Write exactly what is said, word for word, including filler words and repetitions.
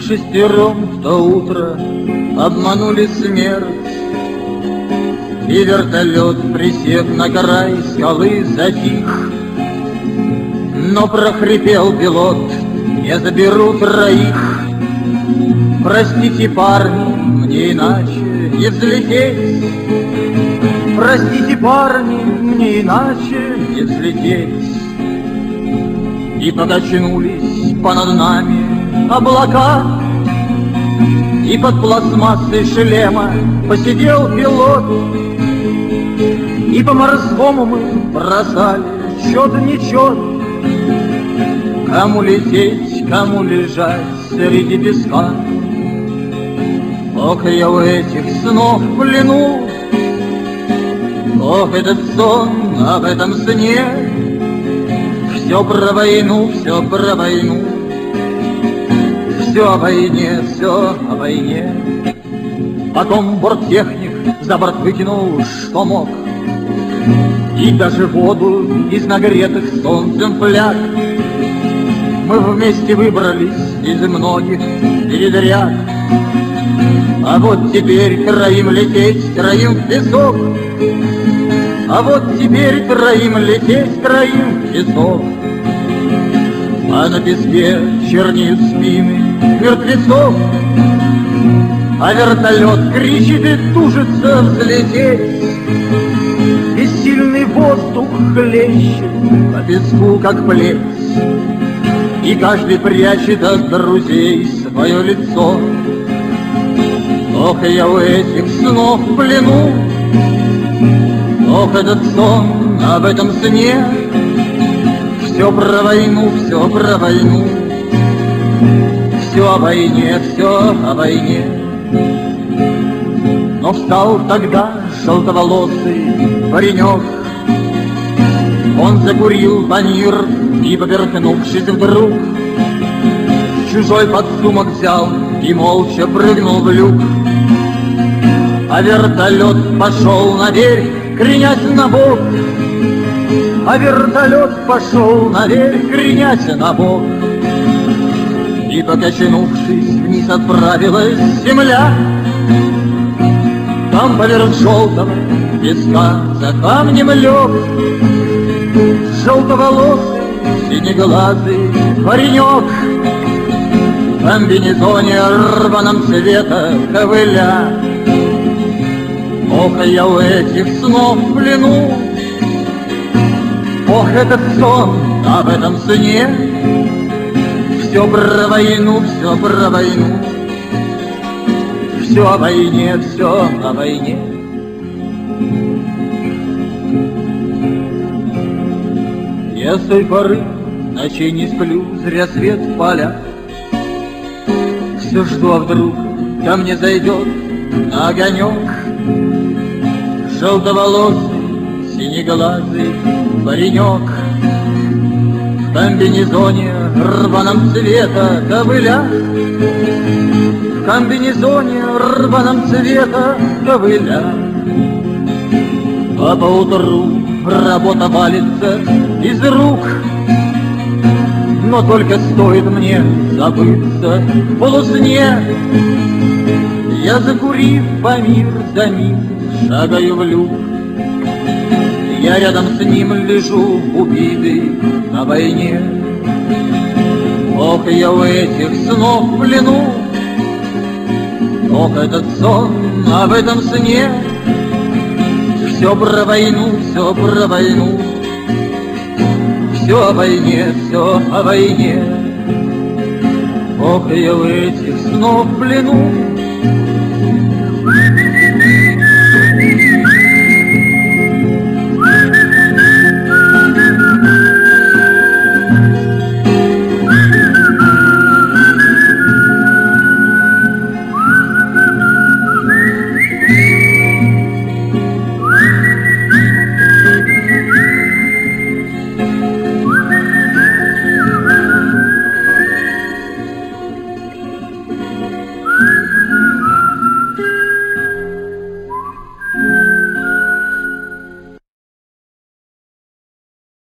Шестером в то утро обманули смерть, и вертолет, присев на край скалы, затих. Но прохрипел пилот: я заберу троих. Простите, парни, мне иначе не взлететь. Простите, парни, мне иначе не взлететь. И покачнулись понад нами облака, и под пластмассой шлема посидел пилот. И по-морскому мы бросали чёт-нечёт. Кому лететь, кому лежать среди песка. Ох, я у этих снов в плену. Ох, этот сон, а в этом сне все про войну, все про войну. Все о войне, все о войне. Потом борттехник за борт выкинул, что мог, и даже воду из нагретых солнцем фляг. Мы вместе выбрались из многих передряг. А вот теперь троим лететь, троим в песок. А вот теперь троим лететь, троим в песок. А на песке чернеют спины мертвецов, а вертолет кричит и тужится взлететь. Бессильный воздух хлещет по песку, как плеть, и каждый прячет от друзей свое лицо. Ох, я у этих снов в плену. Ох, этот сон, а в этом сне все про войну, все про войну. Все о войне, все о войне. Но встал тогда желтоволосый паренек. Он закурил банир и, повернувшись вдруг, чужой подсумок взял и молча прыгнул в люк. А вертолет пошел на берег, кренясь на бок. А вертолет пошел на берег, кренясь на бок. И, покачнувшись, вниз отправилась земля. Там поверх желтого песка за камнем лег желтоволосый, синеглазый паренек. В комбинезоне рваном цвета ковыля. Ох, я у этих снов в плену. Ох, этот сон, а в этом сне все про войну, все про войну. Все о войне, все о войне. Я с той поры ночей не сплю, зря свет в полях. Все жду, а вдруг ко мне зайдет на огонек желтоволосый, синеглазый паренек. В комбинезоне рваном цвета ковыля. В комбинезоне рваном цвета ковыля. А поутру работа валится из рук. Но только стоит мне забыться в полусне, я, закурив по мир за миг, шагаю в люк. Я рядом с ним лежу, убитый на войне. Ох, я у этих снов в плену. Ох, этот сон, а в этом сне все про войну, все про войну. Все о войне, все о войне. Ох, я у этих снов в плену.